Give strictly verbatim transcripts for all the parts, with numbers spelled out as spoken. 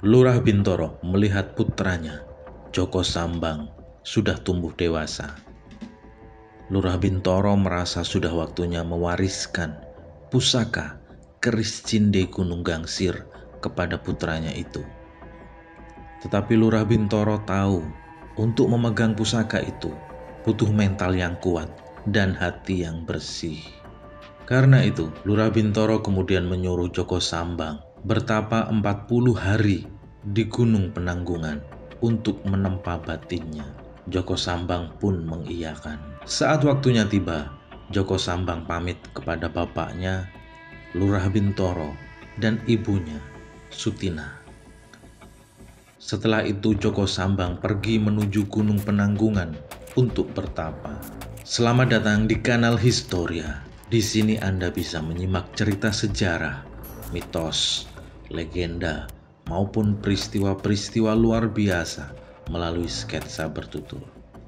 Lurah Bintoro melihat putranya, Joko Sambang, sudah tumbuh dewasa. Lurah Bintoro merasa sudah waktunya mewariskan pusaka keris cinde Gunung Gangsir kepada putranya itu. Tetapi Lurah Bintoro tahu untuk memegang pusaka itu butuh mental yang kuat dan hati yang bersih. Karena itu, Lurah Bintoro kemudian menyuruh Joko Sambang bertapa empat puluh hari di Gunung Penanggungan untuk menempa batinnya. Joko Sambang pun mengiyakan. Saat waktunya tiba, Joko Sambang pamit kepada bapaknya, Lurah Bintoro, dan ibunya, Sutina. Setelah itu Joko Sambang pergi menuju Gunung Penanggungan untuk bertapa. Selamat datang di kanal Historia. Di sini Anda bisa menyimak cerita sejarah, mitos, legenda, maupun peristiwa-peristiwa luar biasa melalui sketsa bertutur.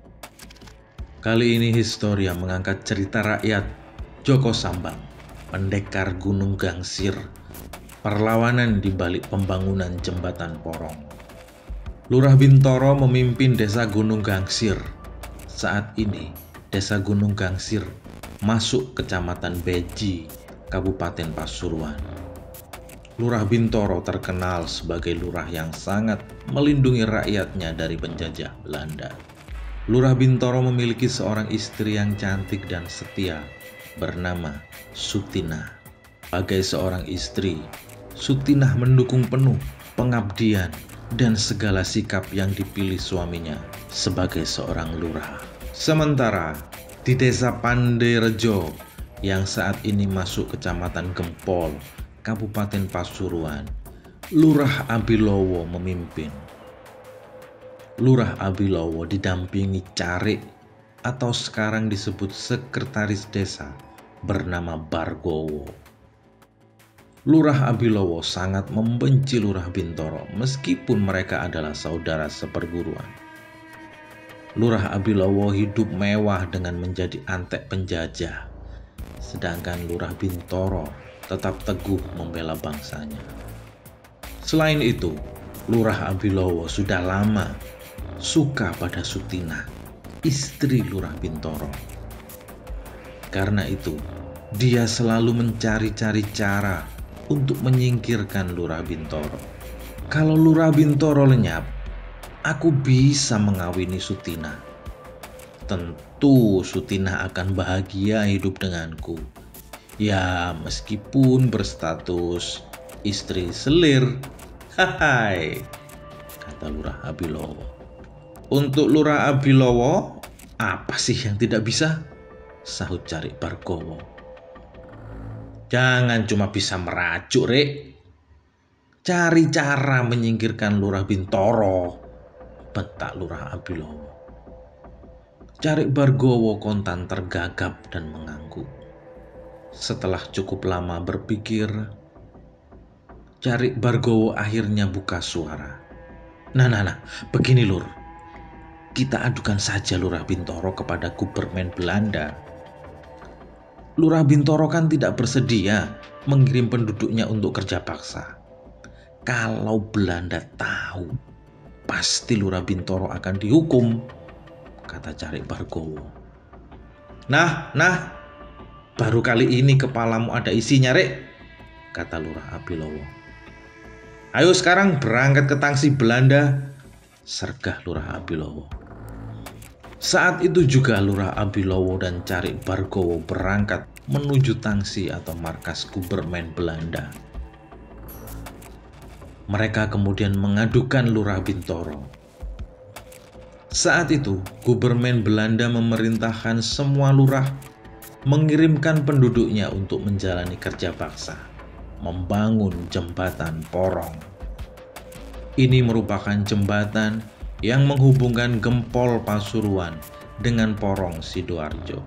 Kali ini Historia mengangkat cerita rakyat Joko Sambang, pendekar Gunung Gangsir, perlawanan di balik pembangunan jembatan Porong. Lurah Bintoro memimpin desa Gunung Gangsir. Saat ini, desa Gunung Gangsir masuk Kecamatan Beji, Kabupaten Pasuruan. Lurah Bintoro terkenal sebagai lurah yang sangat melindungi rakyatnya dari penjajah Belanda. Lurah Bintoro memiliki seorang istri yang cantik dan setia bernama Sutina. Sebagai seorang istri, Sutina mendukung penuh pengabdian dan segala sikap yang dipilih suaminya sebagai seorang lurah. Sementara di desa Panderejo yang saat ini masuk Kecamatan Gempol, Kabupaten Pasuruan, Lurah Abilowo memimpin. Lurah Abilowo didampingi Carik atau sekarang disebut sekretaris desa bernama Bargowo. Lurah Abilowo sangat membenci Lurah Bintoro meskipun mereka adalah saudara seperguruan. Lurah Abilowo hidup mewah dengan menjadi antek penjajah, sedangkan Lurah Bintoro tetap teguh membela bangsanya. Selain itu, Lurah Abilowo sudah lama suka pada Sutina, istri Lurah Bintoro. Karena itu, dia selalu mencari-cari cara untuk menyingkirkan Lurah Bintoro. Kalau Lurah Bintoro lenyap, aku bisa mengawini Sutina. Tentu Sutina akan bahagia hidup denganku. Ya, meskipun berstatus istri selir. Hai, kata Lurah Abilowo. Untuk Lurah Abilowo, apa sih yang tidak bisa? Sahut Carik Bargowo. Jangan cuma bisa merajuk, Rek. Cari cara menyingkirkan Lurah Bintoro, bentak Lurah Abilowo. Carik Bargowo kontan tergagap dan mengangguk. Setelah cukup lama berpikir, Carik Bargowo akhirnya buka suara. Nah, nah, nah, begini Lur. Kita adukan saja Lurah Bintoro kepada Gubermen Belanda. Lurah Bintoro kan tidak bersedia mengirim penduduknya untuk kerja paksa. Kalau Belanda tahu, pasti Lurah Bintoro akan dihukum, kata Carik Bargowo. Nah, nah, baru kali ini kepalamu ada isinya, Rek, kata Lurah Abilowo. Ayo sekarang berangkat ke tangsi Belanda, sergah Lurah Abilowo. Saat itu juga Lurah Abilowo dan Carik Bargowo berangkat menuju tangsi atau markas Gubermen Belanda. Mereka kemudian mengadukan Lurah Bintoro. Saat itu, Gubermen Belanda memerintahkan semua lurah mengirimkan penduduknya untuk menjalani kerja paksa, membangun jembatan Porong. Ini merupakan jembatan yang menghubungkan Gempol Pasuruan dengan Porong Sidoarjo.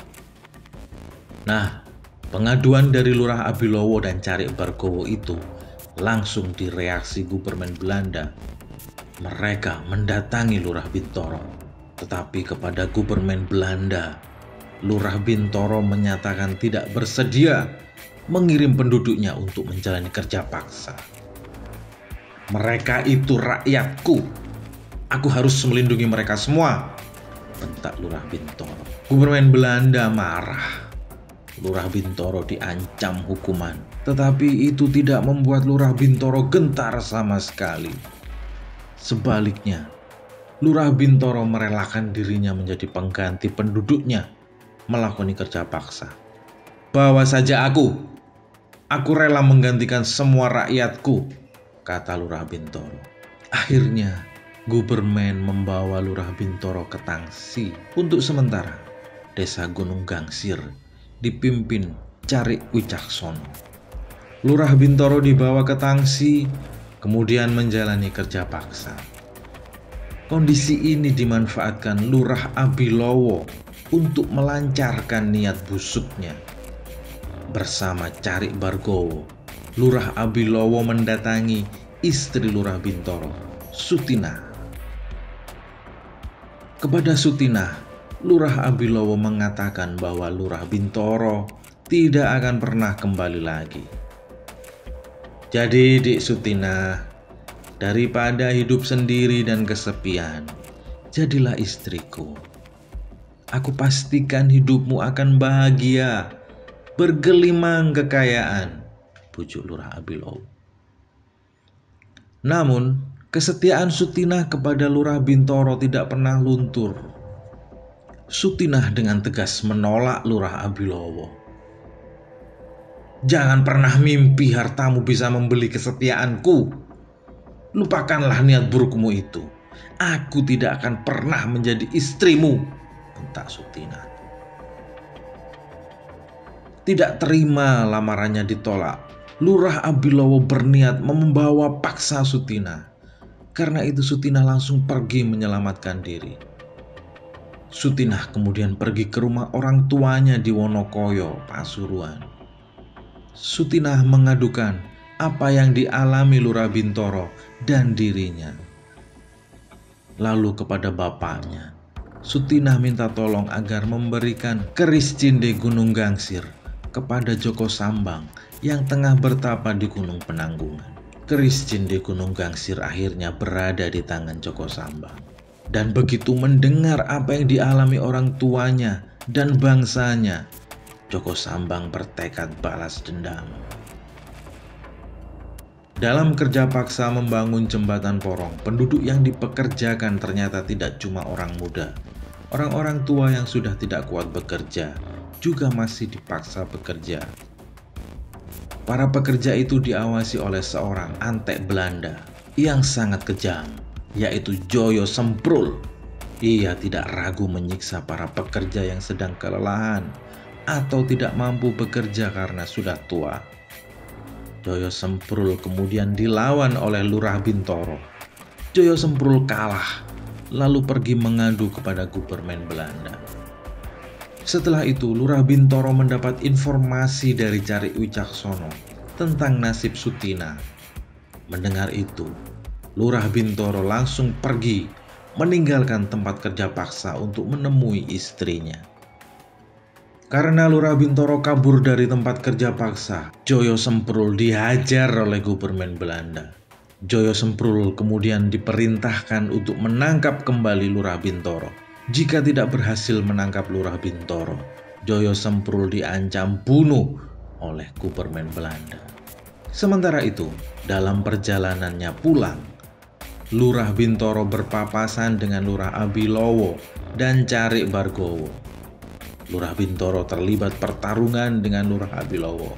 Nah, pengaduan dari Lurah Abilowo dan Carik Bargowo itu langsung direaksi Gubermen Belanda. Mereka mendatangi Lurah Bintoro. Tetapi kepada Gubermen Belanda, Lurah Bintoro menyatakan tidak bersedia mengirim penduduknya untuk menjalani kerja paksa. Mereka itu rakyatku. Aku harus melindungi mereka semua, bentak Lurah Bintoro. Gubernmen Belanda marah. Lurah Bintoro diancam hukuman, tetapi itu tidak membuat Lurah Bintoro gentar sama sekali. Sebaliknya, Lurah Bintoro merelakan dirinya menjadi pengganti penduduknya, melakoni kerja paksa. Bawa saja aku, aku rela menggantikan semua rakyatku, kata Lurah Bintoro. Akhirnya, Gubernmen membawa Lurah Bintoro ke Tangsi untuk sementara. Desa Gunung Gangsir dipimpin Carik Wicaksono. Lurah Bintoro dibawa ke Tangsi, kemudian menjalani kerja paksa. Kondisi ini dimanfaatkan Lurah Abilowo untuk melancarkan niat busuknya. Bersama Carik Bargowo, Lurah Abilowo mendatangi istri Lurah Bintoro, Sutinah. Kepada Sutinah, Lurah Abilowo mengatakan bahwa Lurah Bintoro tidak akan pernah kembali lagi. Jadi Dik Sutinah, daripada hidup sendiri dan kesepian, jadilah istriku. Aku pastikan hidupmu akan bahagia, bergelimang kekayaan, pujuk Lurah Abilowo. Namun, kesetiaan Sutinah kepada Lurah Bintoro tidak pernah luntur. Sutinah dengan tegas menolak Lurah Abilowo. Jangan pernah mimpi hartamu bisa membeli kesetiaanku. Lupakanlah niat burukmu itu. Aku tidak akan pernah menjadi istrimu, bentak Sutinah. Tidak terima lamarannya ditolak, Lurah Abilowo berniat membawa paksa Sutinah. Karena itu Sutinah langsung pergi menyelamatkan diri. Sutinah kemudian pergi ke rumah orang tuanya di Wonokoyo, Pasuruan. Sutinah mengadukan apa yang dialami Lurah Bintoro dan dirinya. Lalu kepada bapaknya, Sutinah minta tolong agar memberikan keris cinde Gunung Gangsir kepada Joko Sambang yang tengah bertapa di Gunung Penanggungan. Keris cinde Gunung Gangsir akhirnya berada di tangan Joko Sambang. Dan begitu mendengar apa yang dialami orang tuanya dan bangsanya, Joko Sambang bertekad balas dendam. Dalam kerja paksa membangun jembatan Porong, penduduk yang dipekerjakan ternyata tidak cuma orang muda. Orang-orang tua yang sudah tidak kuat bekerja juga masih dipaksa bekerja. Para pekerja itu diawasi oleh seorang antek Belanda yang sangat kejam, yaitu Joyo Semprul. Ia tidak ragu menyiksa para pekerja yang sedang kelelahan atau tidak mampu bekerja karena sudah tua. Joyo Semprul kemudian dilawan oleh Lurah Bintoro. Joyo Semprul kalah, lalu pergi mengadu kepada Gubernmen Belanda. Setelah itu, Lurah Bintoro mendapat informasi dari Carik Wicaksono tentang nasib Sutinah. Mendengar itu, Lurah Bintoro langsung pergi meninggalkan tempat kerja paksa untuk menemui istrinya. Karena Lurah Bintoro kabur dari tempat kerja paksa, Joyo Semprul dihajar oleh Gubernmen Belanda. Joyo Semprul kemudian diperintahkan untuk menangkap kembali Lurah Bintoro. Jika tidak berhasil menangkap Lurah Bintoro, Joyo Semprul diancam bunuh oleh Gubernmen Belanda. Sementara itu, dalam perjalanannya pulang, Lurah Bintoro berpapasan dengan Lurah Abilowo dan Carik Bargowo. Lurah Bintoro terlibat pertarungan dengan Lurah Abilowo.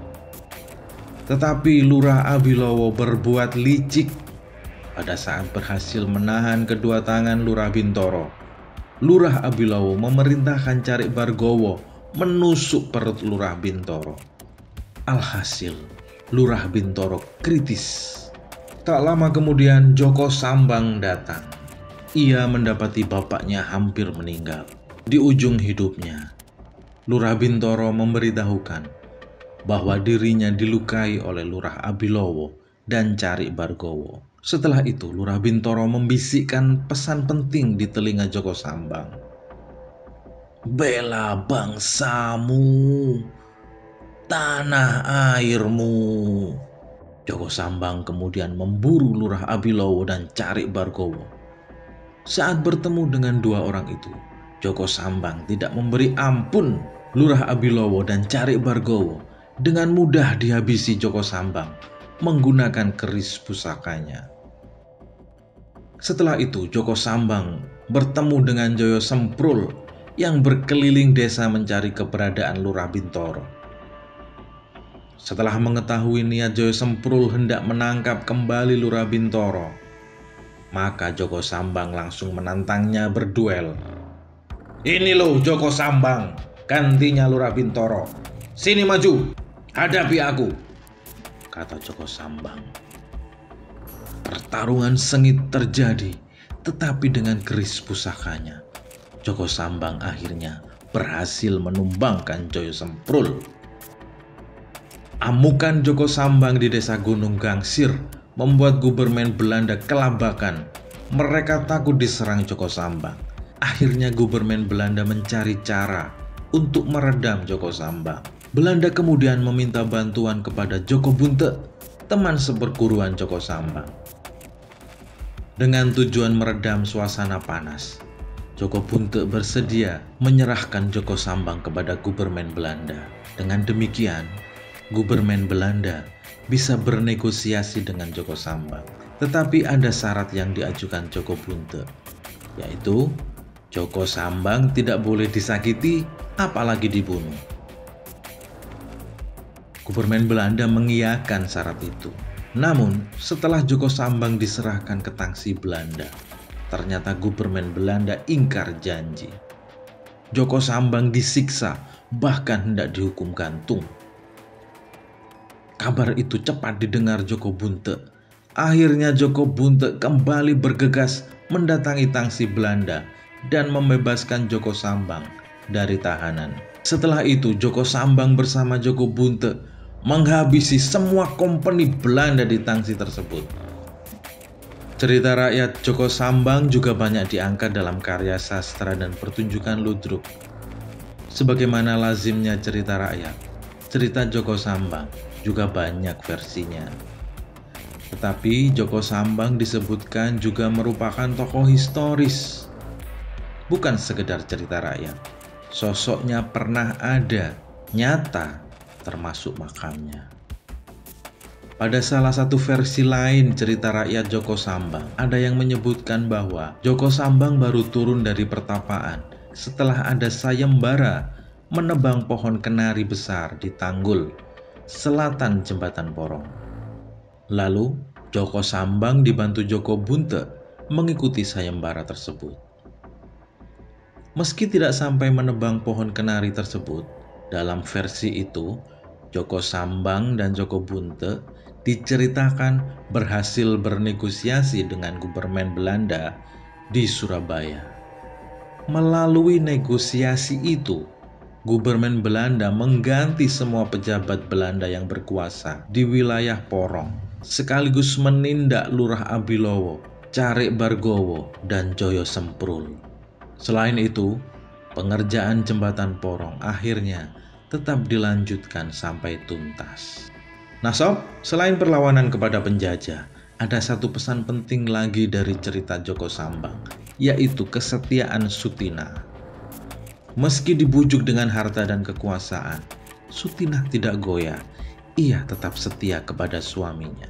Tetapi Lurah Abilowo berbuat licik. Pada saat berhasil menahan kedua tangan Lurah Bintoro, Lurah Abilowo memerintahkan Carik Bargowo menusuk perut Lurah Bintoro. Alhasil, Lurah Bintoro kritis. Tak lama kemudian Joko Sambang datang. Ia mendapati bapaknya hampir meninggal. Di ujung hidupnya, Lurah Bintoro memberitahukan bahwa dirinya dilukai oleh Lurah Abilowo dan Carik Bargowo. Setelah itu, Lurah Bintoro membisikkan pesan penting di telinga Joko Sambang. Bela bangsamu, tanah airmu. Joko Sambang kemudian memburu Lurah Abilowo dan Carik Bargowo. Saat bertemu dengan dua orang itu, Joko Sambang tidak memberi ampun. Lurah Abilowo dan Carik Bargowo dengan mudah dihabisi Joko Sambang menggunakan keris pusakanya. Setelah itu Joko Sambang bertemu dengan Joyo Semprul yang berkeliling desa mencari keberadaan Lurah Bintoro. Setelah mengetahui niat Joyo Semprul hendak menangkap kembali Lurah Bintoro, maka Joko Sambang langsung menantangnya berduel. "Ini loh Joko Sambang, gantinya Lurah Bintoro. Sini maju, hadapi aku," kata Joko Sambang. Pertarungan sengit terjadi, tetapi dengan keris pusakanya, Joko Sambang akhirnya berhasil menumbangkan Joyo Semprul. Amukan Joko Sambang di desa Gunung Gangsir membuat Gubermen Belanda kelabakan. Mereka takut diserang Joko Sambang. Akhirnya Gubermen Belanda mencari cara untuk meredam Joko Sambang. Belanda kemudian meminta bantuan kepada Joko Bunte, teman seperguruan Joko Sambang. Dengan tujuan meredam suasana panas, Joko Bunte bersedia menyerahkan Joko Sambang kepada Gubermen Belanda. Dengan demikian, Gubermen Belanda bisa bernegosiasi dengan Joko Sambang. Tetapi ada syarat yang diajukan Joko Bunte, yaitu Joko Sambang tidak boleh disakiti, apalagi dibunuh. Gubermen Belanda mengiyakan syarat itu. Namun, setelah Joko Sambang diserahkan ke tangsi Belanda, ternyata Gubermen Belanda ingkar janji. Joko Sambang disiksa, bahkan hendak dihukum gantung. Kabar itu cepat didengar Joko Bunte. Akhirnya Joko Bunte kembali bergegas mendatangi tangsi Belanda dan membebaskan Joko Sambang dari tahanan. Setelah itu Joko Sambang bersama Joko Bunte menghabisi semua kompeni Belanda di tangsi tersebut. Cerita rakyat Joko Sambang juga banyak diangkat dalam karya sastra dan pertunjukan ludruk. Sebagaimana lazimnya cerita rakyat, cerita Joko Sambang juga banyak versinya. Tetapi Joko Sambang disebutkan juga merupakan tokoh historis, bukan sekedar cerita rakyat. Sosoknya pernah ada, nyata, termasuk makamnya. Pada salah satu versi lain cerita rakyat Joko Sambang, ada yang menyebutkan bahwa Joko Sambang baru turun dari pertapaan setelah ada sayembara menebang pohon kenari besar di Tanggul, selatan Jembatan Porong. Lalu Joko Sambang dibantu Joko Bunte mengikuti sayembara tersebut. Meski tidak sampai menebang pohon kenari tersebut, dalam versi itu Joko Sambang dan Joko Bunte diceritakan berhasil bernegosiasi dengan Gubermen Belanda di Surabaya. Melalui negosiasi itu, Gubermen Belanda mengganti semua pejabat Belanda yang berkuasa di wilayah Porong, sekaligus menindak Lurah Abilowo, Carik Bargowo, dan Joyo Semprul. Selain itu, pengerjaan Jembatan Porong akhirnya tetap dilanjutkan sampai tuntas. Nah sob, selain perlawanan kepada penjajah, ada satu pesan penting lagi dari cerita Joko Sambang, yaitu kesetiaan Sutina. Meski dibujuk dengan harta dan kekuasaan, Sutina tidak goyah. Ia tetap setia kepada suaminya.